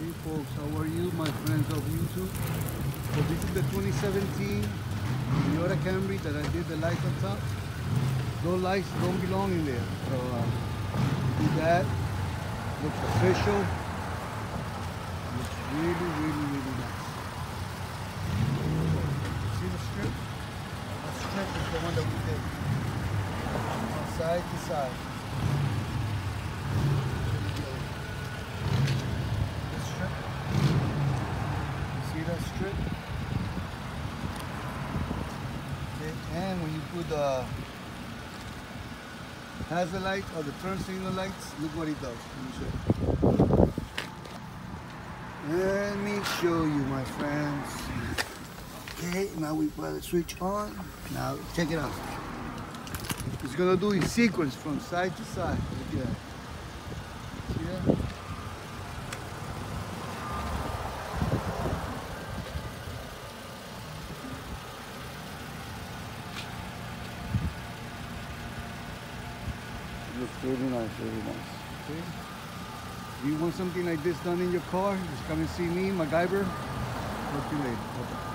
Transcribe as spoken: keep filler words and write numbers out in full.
Hey folks, how are you, my friends of YouTube? So this is the twenty seventeen Toyota Camry that I did the lights on top. Those lights don't belong in there. So uh, do that. Looks official. Looks really, really, really nice. See the strip? The strip is the one that we did. From side to side. See that strip? Okay, and when you put the hazard light or the turn signal lights, look what it does. Let me show you. Let me show you, my friends. Okay, now we put the switch on. Now check it out. It's gonna do in sequence from side to side. Look at that. See that? Looks really nice, really nice. Okay. If you want something like this done in your car, just come and see me, MacGyver. Talk to you later. Bye-bye.